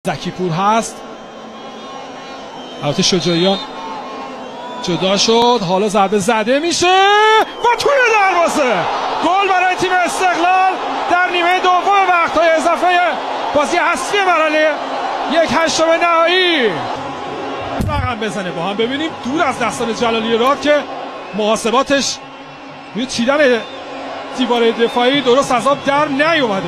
زکی‌پور هست. البته شجاعیان جدا شد، حالا ضربه زده میشه و توی دروازه. گل برای تیم استقلال در نیمه دوم وقت‌های اضافه بازی اصلی مرحله 1/8 نهایی. رقم بزنه با هم ببینیم. دور از دستان جلالی راد که محاسباتش روی چیدن دیوار دفاعی درست از آب در نیومده.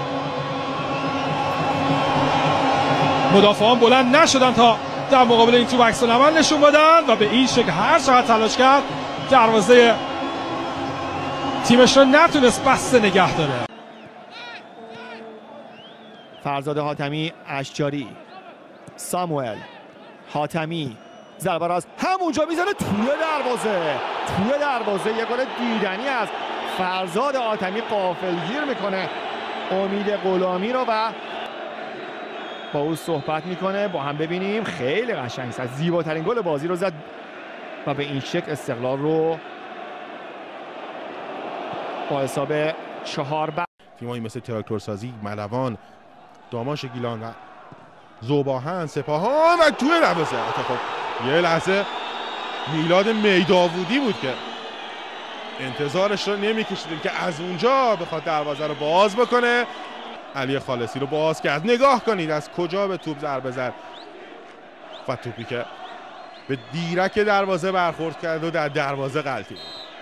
مدافعان بلند نشدن تا در مقابل این توپ عکس العمل نشون بدن و به این شکل هر چقدر تلاش کرد دروازه تیمش رو نتونست بسته نگه داره. فرزاد حاتمی، اشجاری، ساموئل حاتمی، ضربه را از همونجا میزنه توی دروازه. یه گل دیدنی از فرزاد حاتمی، غافلگیر میکنه امید غلامی رو و با او صحبت میکنه. با هم ببینیم. خیلی قشنگ است، زیباترین گل بازی رو زد و به این شکل استقلال رو با حساب 4 تیمایی مثل تراکتورسازی، ملوان، داماش گیلان و ذوباهن، سپاهان و توی دروازه. خب یه لحظه میلاد میداودی بود که انتظارش رو نمیکشیدیم که از اونجا بخواد دروازه رو باز بکنه. علی خالصی رو باز کرد. نگاه کنید از کجا به توپ ضربه زد و توپی که به دیرک دروازه برخورد کرد و در دروازه غلطید.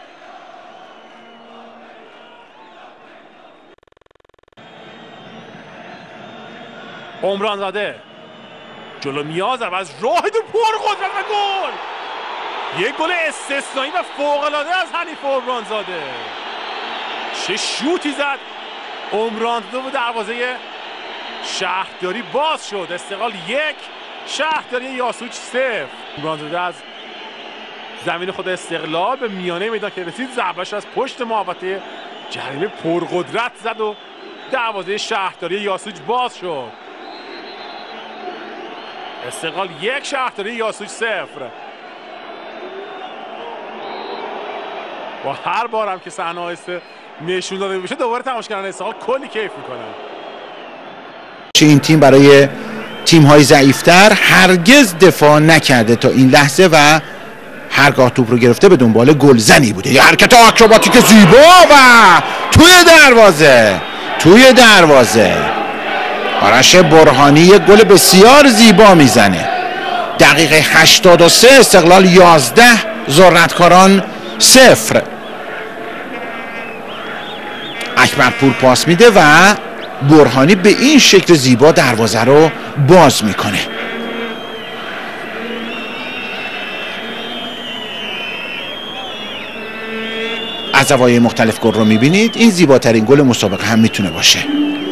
عمران زاده جلو میاز از راه دو پرقدرت و گل. یک گل استثنایی و فوق‌العاده از حنیف عمران زاده. چه شوتی زد عمران زاده و دروازه شهرداری باز شد. استقلال 1، شهرداری یاسوج 0. عمران زاده از زمین خود استقلال به میانه میدان که رسید ضربه‌اش از پشت محوطه جریمه پرقدرت زد و دروازه شهرداری یاسوج باز شد. استقلال 1، شهرداری یاسوج 0. و هر بارم که صحنه آهسته نشون داده بشه دوباره تماشاگران استقلال کلی کیف میکنن. این تیم برای تیم‌های ضعیف‌تر هرگز دفاع نکرده تا این لحظه و هرگاه توپ رو گرفته به دنبال گلزنی بوده. یه حرکت آکروباتیک زیبا و توی دروازه آرش برهانی یک گل بسیار زیبا میزنه. دقیقه 83 استقلال 11، ذرتکاران 0. اکبرپور پاس میده و برهانی به این شکل زیبا دروازه رو باز میکنه. از زوایای مختلف گل رو میبینید. این زیباترین گل مسابقه هم میتونه باشه.